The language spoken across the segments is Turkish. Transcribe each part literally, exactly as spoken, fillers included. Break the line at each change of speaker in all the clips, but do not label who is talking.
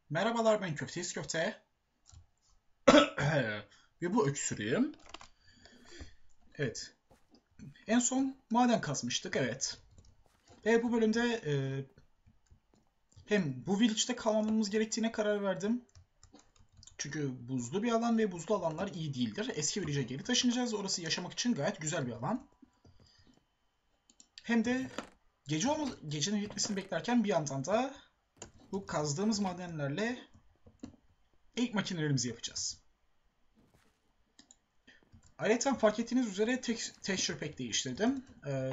Merhabalar, ben Köfteyiz Köfte. Ve bu öksürüğüm. Evet. En son maden kazmıştık, evet. Ve bu bölümde e, hem bu village'de kalmamamız gerektiğine karar verdim. Çünkü buzlu bir alan ve buzlu alanlar iyi değildir. Eski village'e geri taşınacağız. Orası yaşamak için gayet güzel bir alan. Hem de gece olma, gecenin bitmesini beklerken bir yandan da bu kazdığımız madenlerle ilk makinelerimizi yapacağız. Ayrıca fark ettiğiniz üzere texture pack değiştirdim. Ee,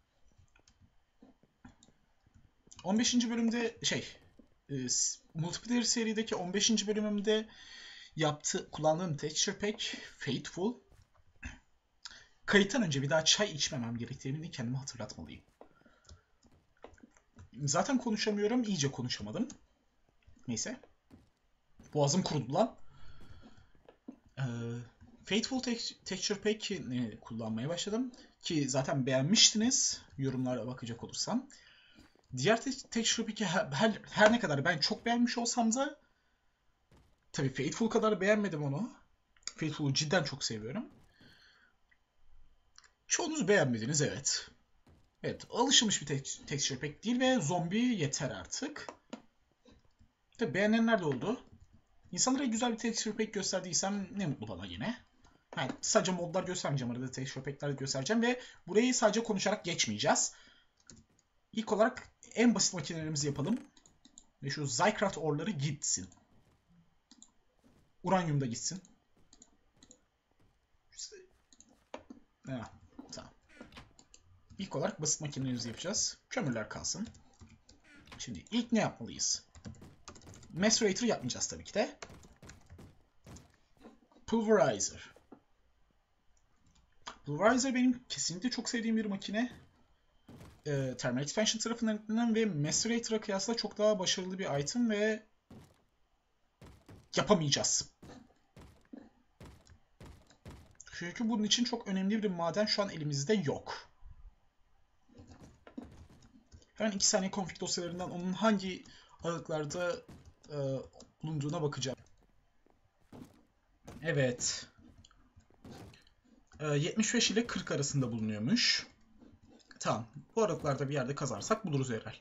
on beşinci bölümde şey e, multiplayer serideki on beşinci bölümümde yaptı kullandığım texture pack Faithful. Kayıttan önce bir daha çay içmemem gerektiğini kendime hatırlatmalıyım. Zaten konuşamıyorum, iyice konuşamadım. Neyse. Boğazım kurudu lan. Ee, Faithful Texture Pack e, kullanmaya başladım. Ki zaten beğenmiştiniz yorumlara bakacak olursam. Diğer te Texture Pack'i her, her ne kadar ben çok beğenmiş olsam da tabii Faithful kadar beğenmedim onu. Faithful'u cidden çok seviyorum. Çoğunuz beğenmediniz, evet. Evet, alışılmış bir te texture pack değil ve zombi yeter artık. Tabii beğenenler de oldu. İnsanlara güzel bir texture pack gösterdiysem ne mutlu bana yine. Yani sadece modlar göstermeyeceğim, arada texture pack'ler göstereceğim ve burayı sadece konuşarak geçmeyeceğiz. İlk olarak en basit makinelerimizi yapalım. Ve şu Zycraft orları gitsin. Uranyum da gitsin. Ha, tamam. İlk olarak basit makinelerimizi yapacağız. Kömürler kalsın. Şimdi ilk ne yapmalıyız? Macerator yapmayacağız tabii ki de. Pulverizer. Pulverizer benim kesinlikle çok sevdiğim bir makine. E, Thermal Expansion tarafından eklenen ve Macerator'a kıyasla çok daha başarılı bir item ve yapamayacağız. Çünkü bunun için çok önemli bir maden şu an elimizde yok. Hemen iki saniye config dosyalarından onun hangi aralıklarda e, bulunduğuna bakacağım. Evet. E, yetmiş beş ile kırk arasında bulunuyormuş. Tamam. Bu aralıklarda bir yerde kazarsak buluruz herhalde.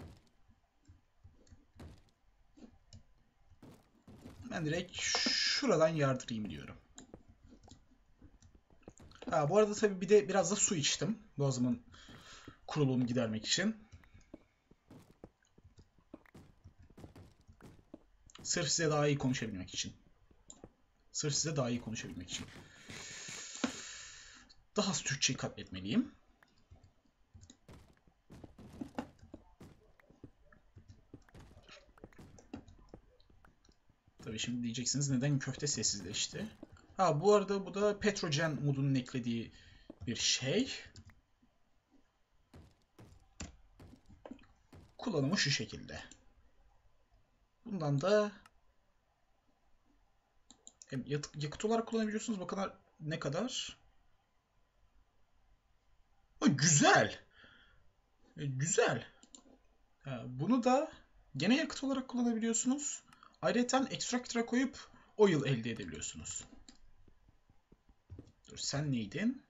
Ben direkt şuradan yardırayım diyorum. Ha, bu arada tabii bir de biraz da su içtim. Boğazımın kuruluğunu gidermek için. Sırf size daha iyi konuşabilmek için. Sırf size daha iyi konuşabilmek için. Daha az Türkçeyi katletmeliyim. Tabii şimdi diyeceksiniz neden köfte sessizleşti? Ha, bu arada bu da Petrogen modunun eklediği bir şey. Kullanımı şu şekilde. Bundan da hem yakıt olarak kullanabiliyorsunuz. Bakın ne kadar. Ha, güzel. E, güzel. Ha, bunu da gene yakıt olarak kullanabiliyorsunuz. Ayrıca extractor'a koyup oil elde edebiliyorsunuz. Dur, sen neydin?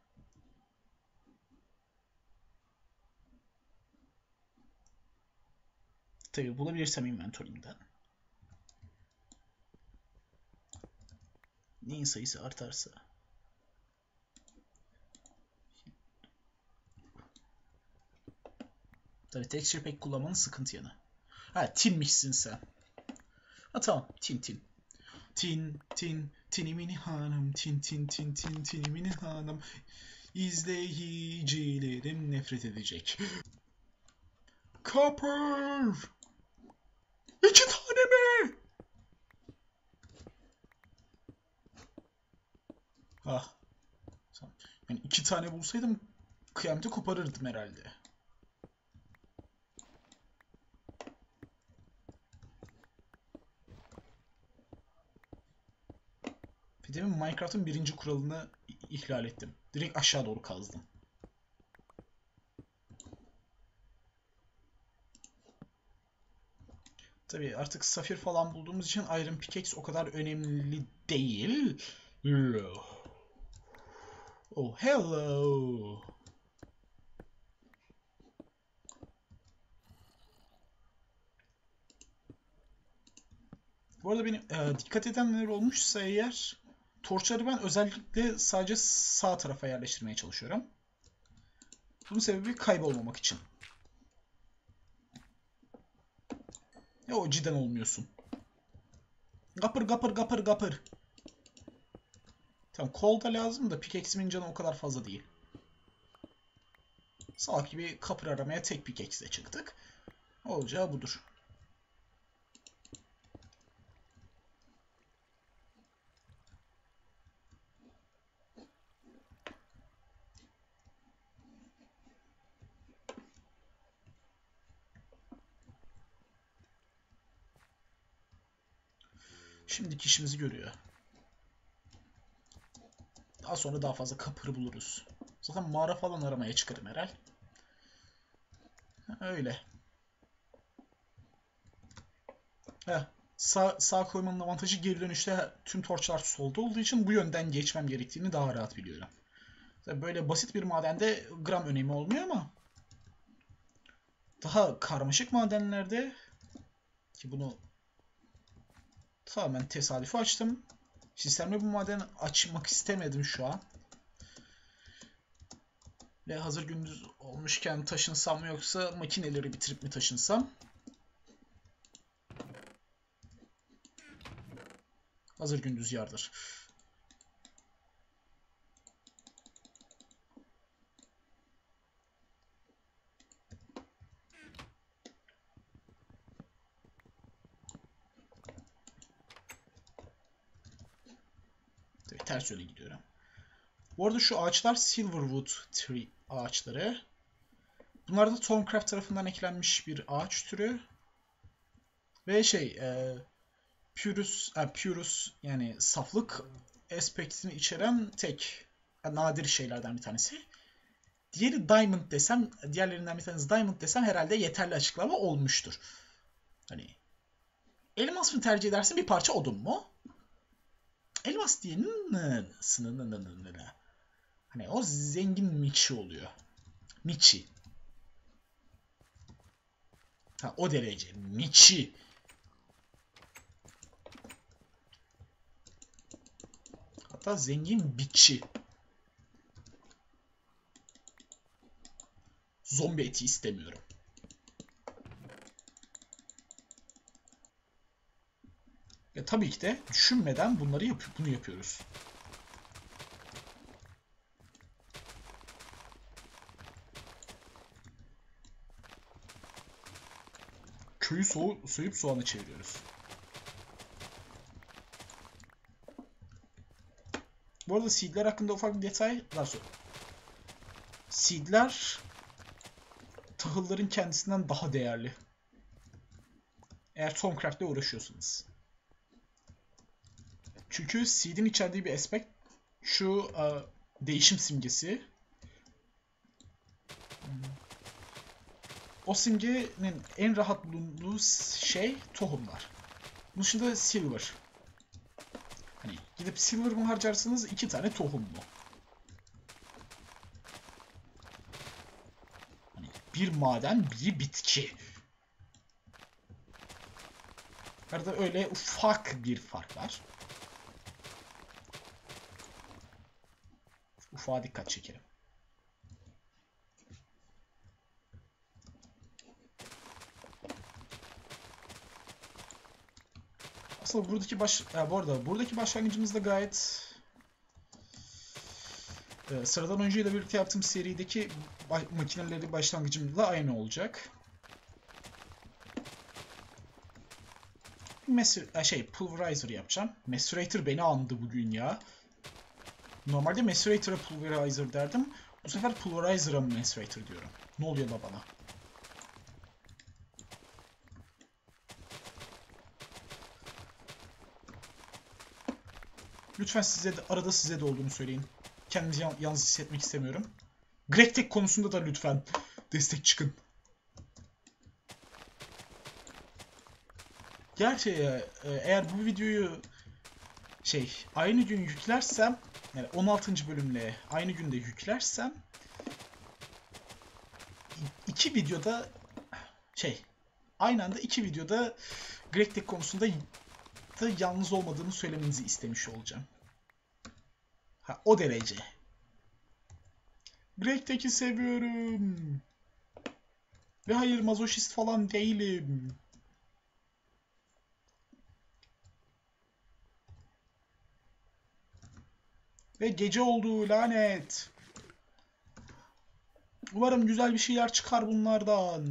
Tabii bulabilirsem inventory'imden. Neyin sayısı artarsa. Tabii texture pack kullanmanın sıkıntı yanı. Ha, tinmişsin sen. Ha tamam, tin tin. Tin tin tini mini hanım, tin tin tin tin tini mini hanım. İzleyicilerim nefret edecek. Copper! İki tane mi? Ah. Tamam. Yani iki tane bulsaydım kıyameti koparırdım herhalde. Bir de Minecraft'ın birinci kuralını ihlal ettim. Direkt aşağı doğru kazdım. Tabii artık safir falan bulduğumuz için Iron Pickaxe o kadar önemli değil. Oh hello. Bu arada benim e, dikkat edenler olmuşsa eğer torçları ben özellikle sadece sağ tarafa yerleştirmeye çalışıyorum. Bunun sebebi kaybolmamak için. Ya o cidden olmuyorsun. Gapır gapır gapır gapır. Tamam kol da lazım da pickaxe'imin canı o kadar fazla değil. Salak gibi kapır aramaya tek pickaxe ile çıktık. Olacağı budur. Şimdiki işimizi görüyor. Daha sonra daha fazla kapır buluruz. Zaten mağara falan aramaya çıkarım herhal. Öyle. Heh. Sağ, sağ koymanın avantajı geri dönüşte tüm torçlar solda olduğu için bu yönden geçmem gerektiğini daha rahat biliyorum. Böyle basit bir madende gram önemi olmuyor ama daha karmaşık madenlerde ki bunu tamamen tesadüfi açtım. Sistemde bu madeni açmak istemedim şu an. Ve hazır gündüz olmuşken taşınsam mı yoksa makineleri bitirip mi taşınsam? Hazır gündüz yardır. Tabii ters yöne gidiyorum. Bu arada şu ağaçlar Silverwood Tree ağaçları. Bunlar da Thaumcraft tarafından eklenmiş bir ağaç türü. Ve şey, e, Purus, e, Purus yani saflık aspektini içeren tek e, nadir şeylerden bir tanesi. Diğeri Diamond desem, diğerlerinden bir tanesi Diamond desem herhalde yeterli açıklama olmuştur. Hani elmas mı tercih edersin bir parça odun mu? Elmas diye hani o zengin Michi oluyor. Michi. Ha, o derece. Michi. Hatta zengin biçi. Zombi eti istemiyorum. Ya tabii ki de düşünmeden bunları yap bunu yapıyoruz. Köyü soğu soyup soğana çeviriyoruz. Bu arada seedler hakkında ufak bir detay daha sonra. Seedler tahılların kendisinden daha değerli. Eğer Thaumcraft ile uğraşıyorsanız. Çünkü seed'in içerdiği bir aspect şu uh, değişim simgesi. O simgenin en rahat bulunduğu şey tohumlar. Bunun dışında silver. Hani gidip silver mı harcarsınız iki tane tohum mu? Hani bir maden, bir bitki. Arada öyle ufak bir fark var. Ufağa dikkat çekelim. Aslında buradaki baş, ya bu arada buradaki başlangıcımız da gayet e, sıradan oyuncuyla birlikte yaptığım serideki makineleri başlangıcımla aynı olacak. Mesir, şey Pulverizer yapacağım. Macerator beni andı bugün ya. Normalde Macerator'a Pulverizer derdim. Bu sefer Pulverizer'a Macerator diyorum. Ne oluyor da bana? Lütfen size de, arada size de olduğunu söyleyin. Kendinizi yalnız hissetmek istemiyorum. GregTech konusunda da lütfen destek çıkın. Gerçi e, eğer bu videoyu şey aynı gün yüklersem, yani on altıncı bölümle aynı günde yüklersem iki videoda şey aynı anda iki videoda GregTech konusunda da yalnız olmadığımı söylemenizi istemiş olacağım. Ha, o derece. GregTech'i seviyorum. Ve hayır, mazoşist falan değilim. Ve gece oldu, lanet. Umarım güzel bir şeyler çıkar bunlardan.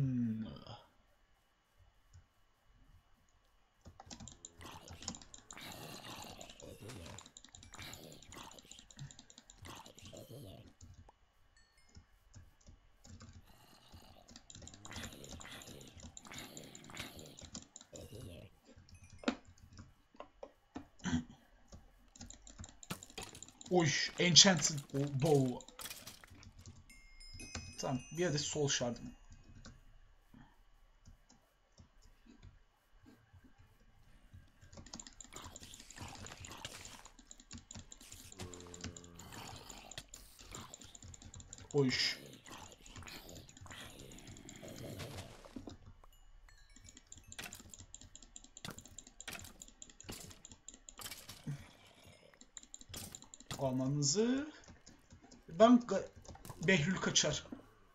Oy, Enchanted Bow. Tamam, bir adet Soul Shard'ım. Oy. Almanızı. Ben Behlül kaçar.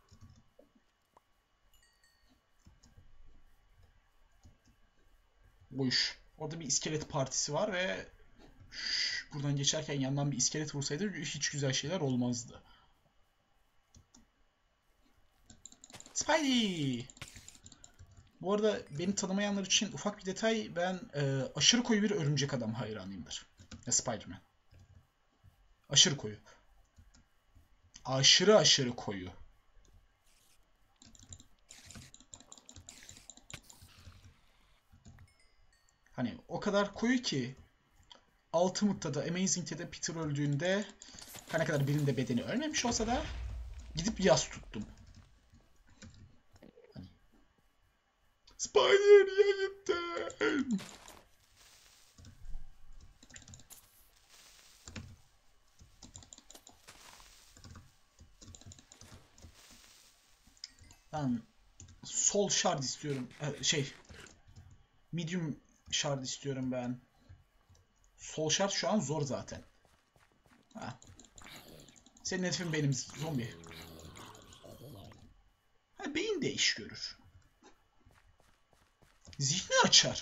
Boş. Orada bir iskelet partisi var ve şş, buradan geçerken yandan bir iskelet vursaydı hiç güzel şeyler olmazdı. Spidey! Bu arada beni tanımayanlar için ufak bir detay, ben e, aşırı koyu bir örümcek adam hayranıyımdır. Ya, Spider-Man. Aşırı koyu. Aşırı aşırı koyu. Hani o kadar koyu ki Ultimate'da da Amazing'de de Peter öldüğünde, her ne kadar birinin de bedeni ölmemiş olsa da gidip yas tuttum. Hani, Spider niye gittin? Ben Soul Shard istiyorum. Ee, şey Medium Shard istiyorum ben. Soul Shard şu an zor zaten. Ha. Senin hedefin benim zombi. Ha, beyin de iş görür. Zihni açar.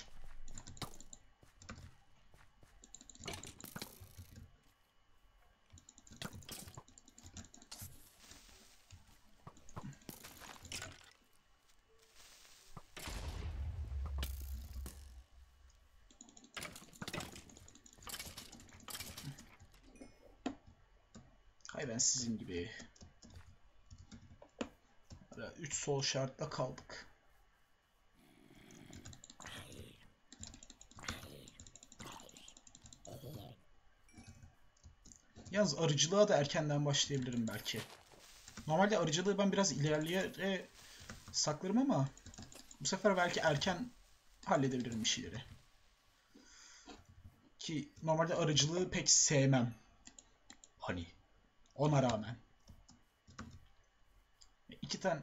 Hay ben sizin gibi. üç Soul Shard'da kaldık. Yalnız arıcılığa da erkenden başlayabilirim belki. Normalde arıcılığı ben biraz ilerleye saklarım ama bu sefer belki erken halledebilirim bir şeyleri. Ki normalde arıcılığı pek sevmem. Hani ona rağmen. İki tane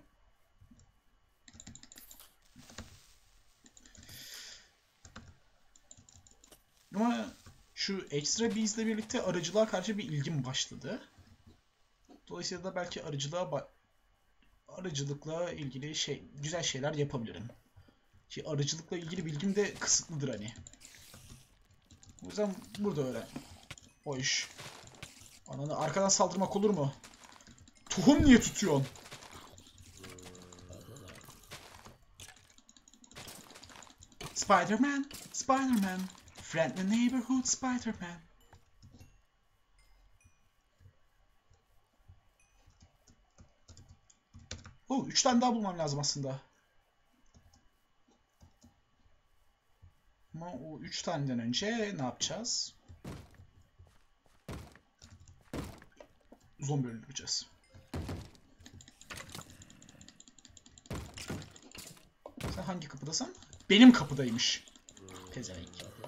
ama şu Extra Bees ile birlikte arıcılığa karşı bir ilgim başladı. Dolayısıyla da belki arıcılığa arıcılıkla ilgili şey güzel şeyler yapabilirim. Ki arıcılıkla ilgili bilgim de kısıtlıdır hani. O yüzden burada öğren. O iş. Ananı arkadan saldırmak olur mu? Tohum niye tutuyorsun? Spider-Man, Spider-Man, friendly neighborhood Spider-Man. Oh, üç tane daha bulmam lazım aslında. Ama o üç taneden önce ne yapacağız? Zombi öldüreceğiz. Sen hangi kapıdasın? Benim kapıdaymış. Pezevenk.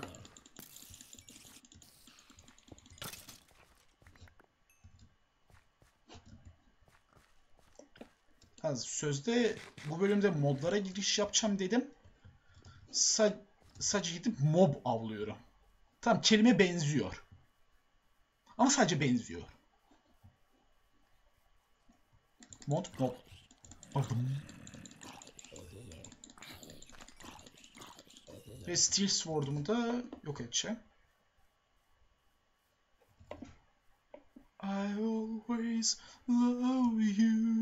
Ha, sözde bu bölümde modlara giriş yapacağım dedim. Sa sadece gidip mob avlıyorum. Tamam, kelime benziyor. Ama sadece benziyor. Mod mob. Bakın. Ve Steel Sword'umu da yok edeceğim. I always love you.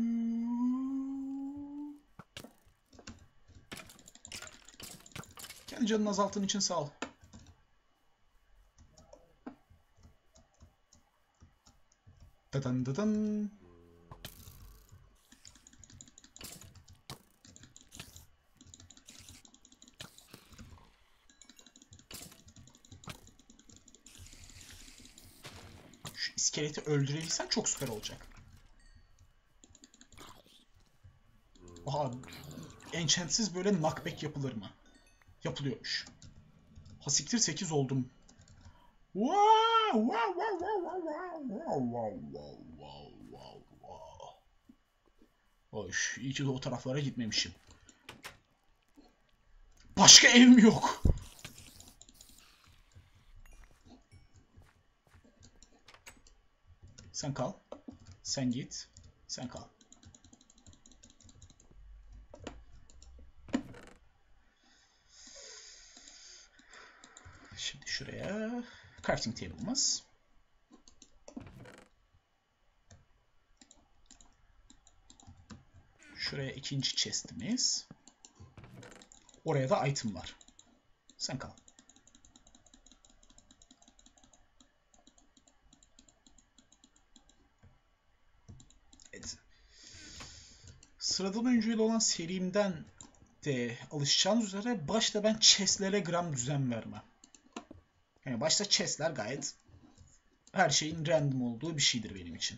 Kendi canını azalttığın için sağ ol. Dadan dadan. Şu iskeleti öldürebilsem çok süper olacak. Aha, enchantsiz böyle knockback yapılır mı? Yapılıyormuş. Hasiktir sekiz oldum. Wow, wow, wow, wow, wow, wow, wow, wow, wow, wow. Hoş, iyi ki de o taraflara gitmemişim. Başka evim yok. Sen kal. Sen git. Sen kal. Şimdi şuraya crafting table'ımız. Şuraya ikinci chest'imiz. Oraya da item var. Sen kal. Evet. Sıradan oyuncuyla olan serimden de alışacağınız üzere başta ben chest'lere gram düzen vermem. Yani başta chest'ler gayet her şeyin random olduğu bir şeydir benim için.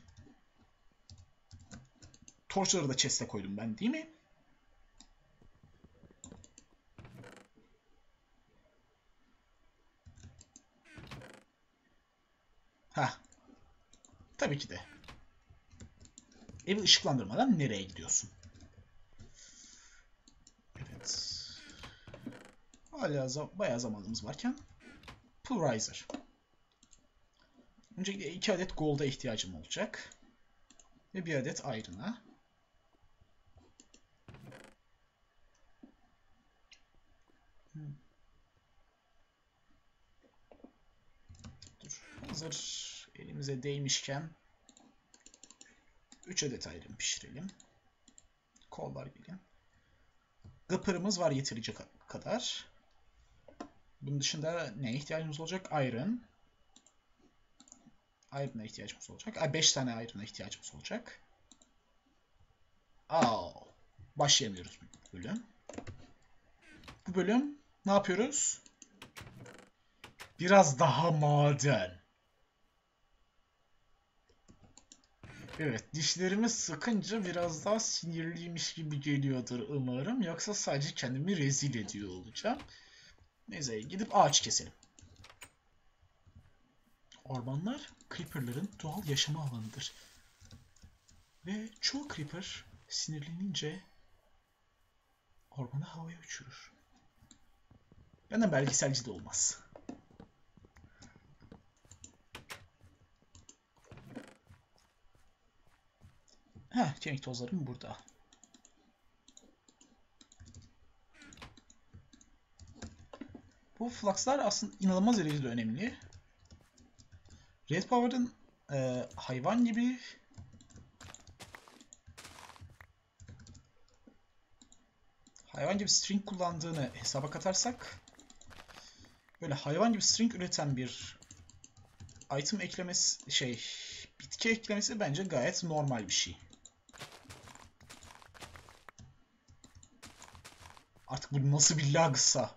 Torchları da chest'e koydum ben, değil mi? Ha. Tabii ki de. Evi ışıklandırmadan nereye gidiyorsun? Evet. Hala zam bayağı zamanımız varken. Pulverizer. Öncelikle iki adet gold'a ihtiyacım olacak. Ve bir adet iron'a. Hmm. Dur. Hazır elimize değmişken üç adet iron pişirelim. Kollar gelin. Gıpırımız var yeterince kadar. Bunun dışında neye ihtiyacımız olacak? Iron. Iron'a ihtiyacımız olacak. beş tane iron'a ihtiyacımız olacak. Aa, başlayamıyoruz bu bölüm. Bu bölüm ne yapıyoruz? Biraz daha maden. Evet, dişlerimi sıkınca biraz daha sinirliymiş gibi geliyordur umarım. Yoksa sadece kendimi rezil ediyor olacağım. Neyse, gidip ağaç keselim. Ormanlar creeper'ların doğal yaşama alanıdır. Ve çoğu creeper sinirlenince ormanı havaya uçurur. Benden belgeselci de olmaz. Heh, kemik tozlarım burada. Bu flux'lar aslında inanılmaz derecede önemli. Red Power'ın e, hayvan gibi hayvan gibi string kullandığını hesaba katarsak, böyle hayvan gibi string üreten bir item eklemesi, şey, bitki eklemesi bence gayet normal bir şey. Artık bu nasıl bir lagsa.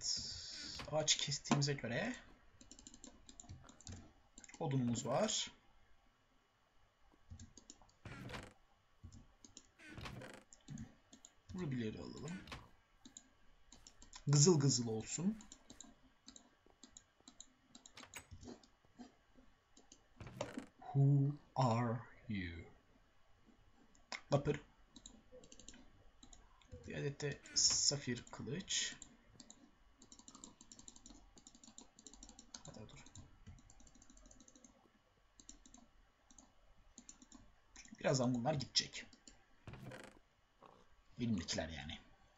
Evet. Ağaç kestiğimize göre odunumuz var. Ruby'leri alalım. Gızıl gızıl olsun. Who are you? Lapır. Bir adet de safir kılıç. Hadi dur. Birazdan bunlar gidecek. Benimkiler yani.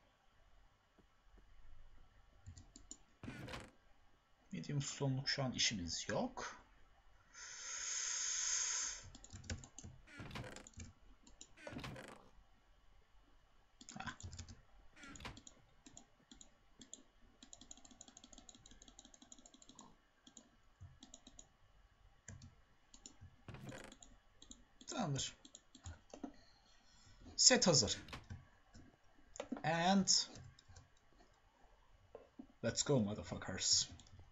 Medium stone'luk şu an işimiz yok. Ha. Tamamdır. Set hazır. And let's go motherfuckers.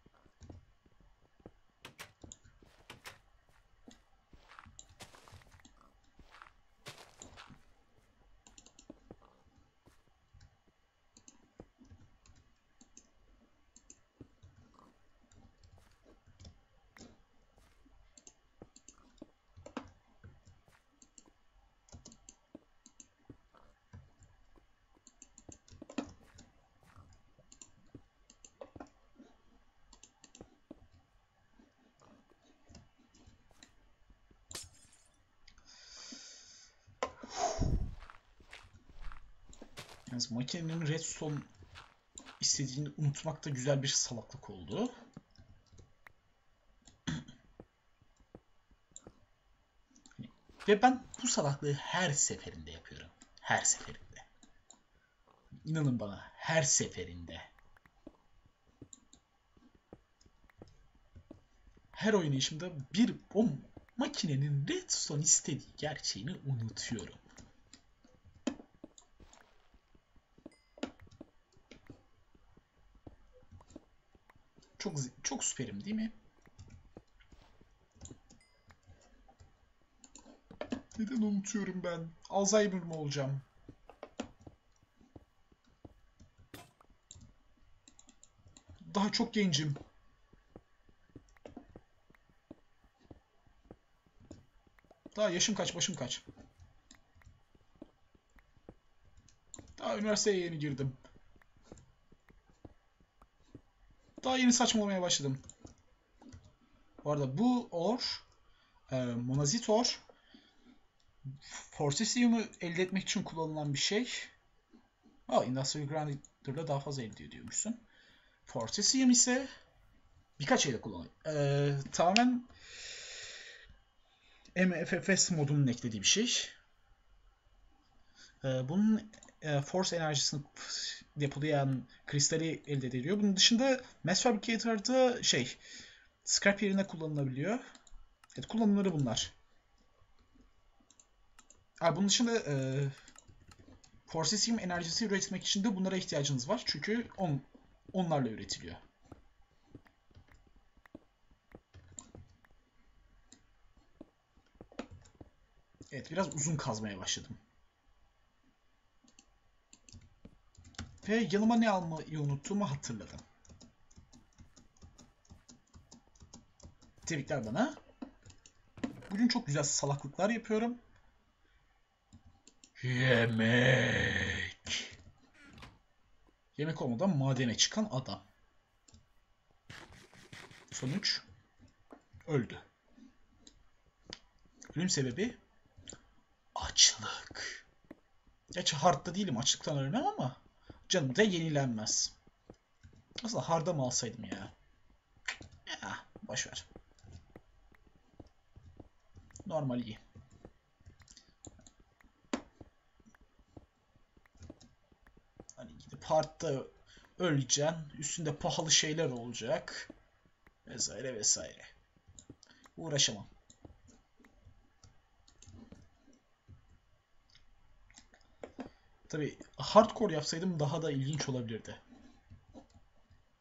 Yalnız makinenin redstone istediğini unutmak da güzel bir salaklık oldu. Ve ben bu salaklığı her seferinde yapıyorum. Her seferinde. İnanın bana, her seferinde. Her oynayışımda bir o makinenin redstone istediği gerçeğini unutuyorum. Çok çok süperim değil mi? Neden unutuyorum ben? Alzheimer mı olacağım? Daha çok gencim. Daha yaşım kaç, başım kaç? Daha üniversiteye yeni girdim. Daha yeni saçmalamaya başladım. Bu arada bu or, e, monazit or, Fortisium'u elde etmek için kullanılan bir şey. Aa, Industrial Grinder'da daha fazla elde ediyormuşsun. Fortisium ise birkaç şeyde kullanılıyor. Ee, tamamen M F F S modunun eklediği bir şey. Ee, bunun e, Force enerjisini depolayan kristali elde ediliyor. Bunun dışında Mass Fabricator'da şey, scrap yerine kullanılabiliyor. Evet, kullanımları bunlar. Aa, bunun dışında e, Forcesium enerjisi üretmek için de bunlara ihtiyacınız var. Çünkü on, onlarla üretiliyor. Evet, biraz uzun kazmaya başladım. Ve yanıma ne almayı unuttuğumu hatırladım. Tebrikler bana. Bugün çok güzel salaklıklar yapıyorum. Yemek. Yemek olmadan madene çıkan adam. Sonuç öldü. Ölüm sebebi açlık. Gerçi hardda değilim, açlıktan ölmem ama canım da yenilenmez. Aslında harda mı alsaydım ya? Ya boşver. Normal iyi. Hani gidip hardda öleceksin. Üstünde pahalı şeyler olacak. Vesaire vesaire. Uğraşamam. Tabi hardcore yapsaydım daha da ilginç olabilirdi.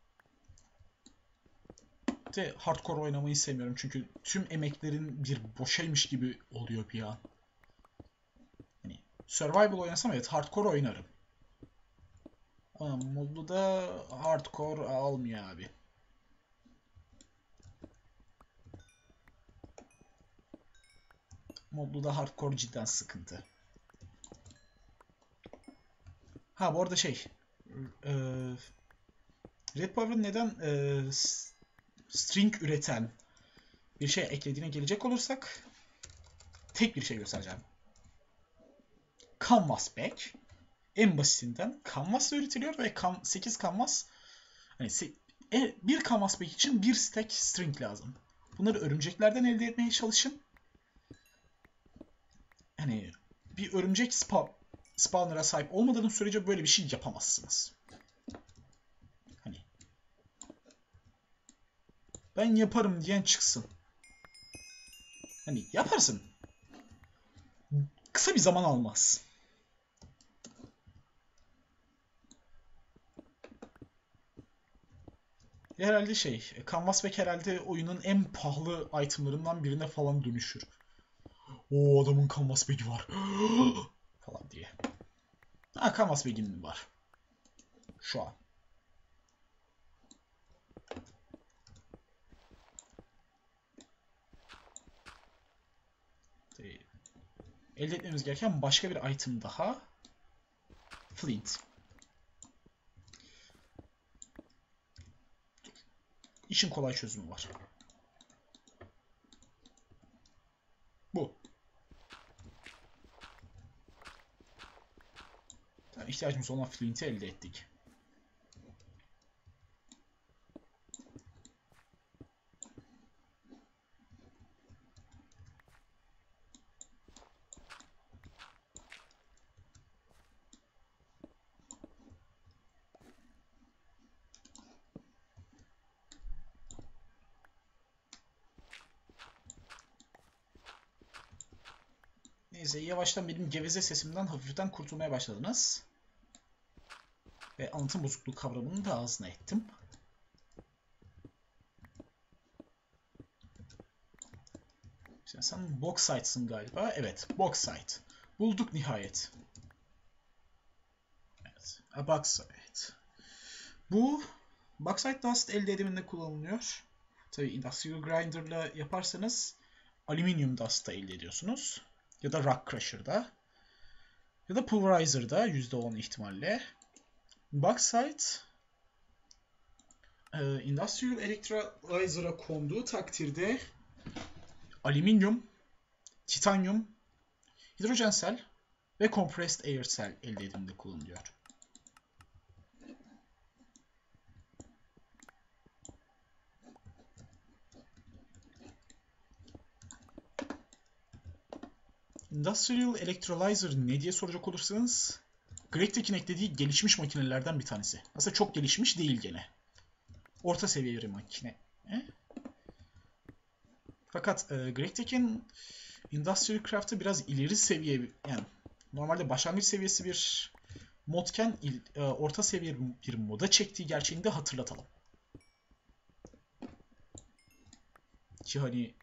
de hardcore oynamayı sevmiyorum çünkü tüm emeklerin bir boşaymış gibi oluyor bir an. Hani survival oynasam evet hardcore oynarım. Ama modlu da hardcore almıyor abi. Modlu da hardcore cidden sıkıntı. Ha bu arada şey e, Red Power'ın neden e, string üreten bir şey eklediğine gelecek olursak tek bir şey göstereceğim. Canvas Back. En basitinden Canvas'la üretiliyor ve sekiz Canvas hani bir Canvas Back için bir stack string lazım. Bunları örümceklerden elde etmeye çalışın. Hani bir örümcek spawn, spawner'a sahip olmadığınız sürece böyle bir şey yapamazsınız. Hani ben yaparım diyen çıksın. Hani yaparsın. Kısa bir zaman almaz. Herhalde şey, Canvas Back herhalde oyunun en pahalı itemlarından birine falan dönüşür. O adamın Canvas Back'i var. falan diye. Ha Canvas Back'in var. Şu an. Elde etmemiz gereken başka bir item daha. Flint. İşin kolay çözümü var. Bu. Yani ihtiyacımız olan Flint'i elde ettik. Neyse yavaştan benim geveze sesimden hafiften kurtulmaya başladınız. Ve anlatım bozukluğu kavramını da ağzına ettim. Şimdi sen Bauxite'sın galiba. Evet, Bauxite. Bulduk nihayet. Evet, a Bauxite. Bu Bauxite Dust elde ediminde kullanılıyor. Tabii Industrial Grinder'la yaparsanız Aluminium Dust'ta elde ediyorsunuz. Ya da Rock Crusher'da. Ya da Pulverizer'da yüzde on ihtimalle. Bauxite e, Industrial Electrolyzer'a konduğu takdirde alüminyum, titanyum, hidrojen sel ve compressed air cell elde ediminde kullanılıyor. Industrial Electrolyzer ne diye soracak olursanız Gregtek'in eklediği gelişmiş makinelerden bir tanesi. Aslında çok gelişmiş değil gene. Orta seviye bir makine. E? Fakat e, Gregtek'in Industrial Craft'ı biraz ileri seviye, yani normalde başlangıç seviyesi bir modken il, e, orta seviye bir moda çektiği gerçeğini de hatırlatalım. Ki hani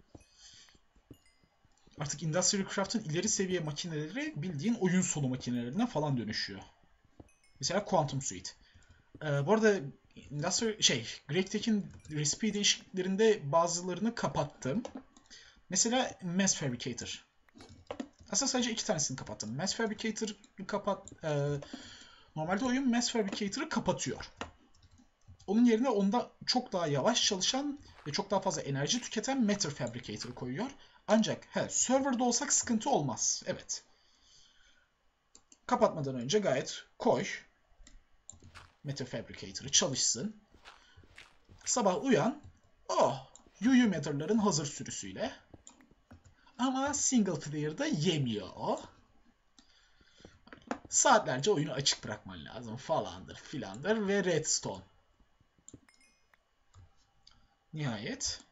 artık Industrial Craft'ın ileri seviye makineleri bildiğin oyun sonu makinelerine falan dönüşüyor. Mesela Quantum Suite. Ee, bu arada Industrial, şey, Gregtek'in recipe değişikliklerinde bazılarını kapattım. Mesela Mass Fabricator. Aslında sadece iki tanesini kapattım. Mass Fabricator'ı kapat... E, normalde oyun Mass Fabricator'ı kapatıyor. Onun yerine onda çok daha yavaş çalışan ve çok daha fazla enerji tüketen Matter Fabricator'ı koyuyor. Ancak he, serverda olsak sıkıntı olmaz. Evet. Kapatmadan önce gayet koy. Matter Fabricator'ı çalışsın. Sabah uyan. Oh, U U Matter'ların hazır sürüsüyle. Ama single player'da yemiyor o. Saatlerce oyunu açık bırakman lazım falandır filandır ve redstone. Nihayet.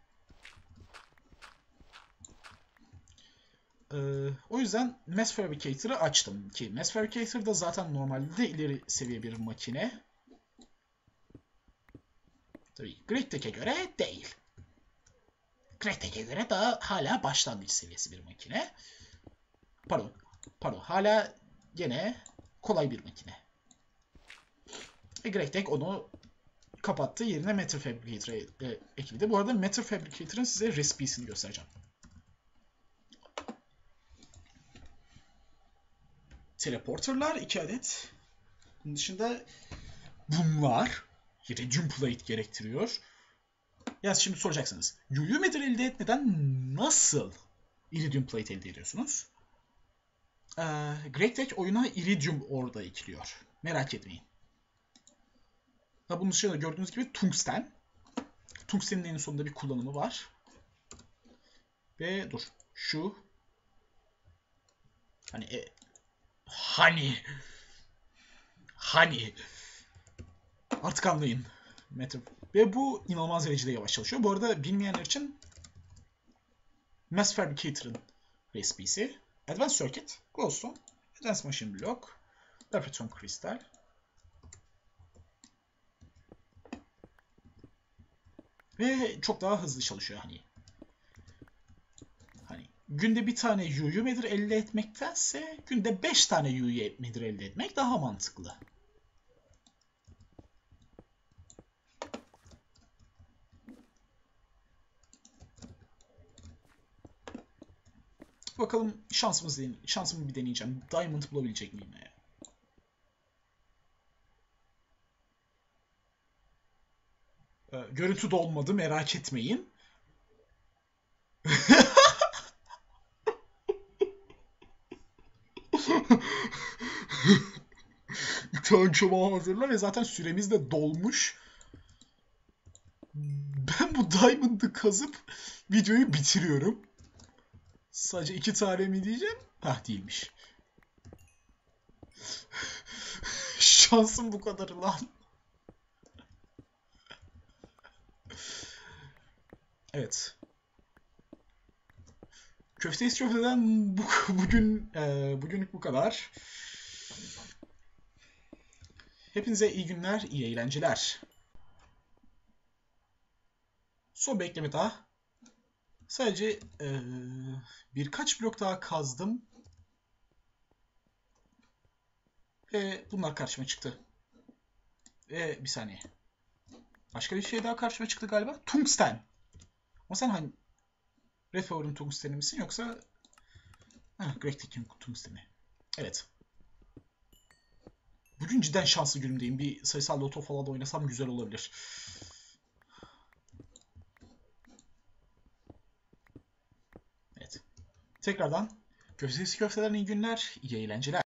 Ee, o yüzden Mass Fabricator'ı açtım ki Mass Fabricator da zaten normalde ileri seviye bir makine. Tabii GridTech'e göre değil. GridTech'e göre daha hala başlangıç seviyesi bir makine. Pardon. Pardon. Hala gene kolay bir makine. Ve GridTech onu kapattı. Yerine Matter Fabricator'a e, ekledi. Bu arada Matter Fabricator'ın size recipe'sini göstereceğim. Teleporter'lar iki adet. Bunun dışında bunlar Iridium Plate gerektiriyor. Ya şimdi soracaksınız. Yuyu Metal elde etmeden nasıl Iridium Plate elde ediyorsunuz? Ee, GridTech oyuna Iridium orada ekliyor. Merak etmeyin. Ha, bunun dışında gördüğünüz gibi tungsten. Tungstenin en sonunda bir kullanımı var. Ve dur. Şu. Hani e, hani hani artık anlayın. Metal. Ve bu inanılmaz derecede yavaş çalışıyor. Bu arada bilmeyenler için Mass Fabricator'ın recipe'si. Advanced Circuit, Glowstone, Advanced Machine Block, Perfection Crystal. Ve çok daha hızlı çalışıyor hani. Hani günde bir tane U U Medir elde etmektense günde beş tane U U Medir elde etmek daha mantıklı. Bakalım şansımız şansımı bir deneyeceğim. Diamond bulabilecek miyim ya? Ee, görüntü dolmadı, merak etmeyin. Tankıma hazırla ve zaten süremiz de dolmuş. Ben bu Diamond'ı kazıp videoyu bitiriyorum. Sadece iki tane mi diyeceğim? Hah, değilmiş. Şansım bu kadarı lan. Evet. Köfteyiz Köfte'den bu, bugün e, bugünlük bu kadar. Hepinize iyi günler, iyi eğlenceler. Son bekleme daha. Sadece e, birkaç blok daha kazdım. Ve bunlar karşıma çıktı. Ve bir saniye. Başka bir şey daha karşıma çıktı galiba. Tungsten. Ama sen hani Red Power'ın tungsteni misin yoksa GridTech'in tungsteni? Evet. Bugün cidden şanslı günümdeyim. Bir sayısal loto falan da oynasam güzel olabilir. Evet. Tekrardan Köftesi Köfteler'in iyi günler, iyi eğlenceler.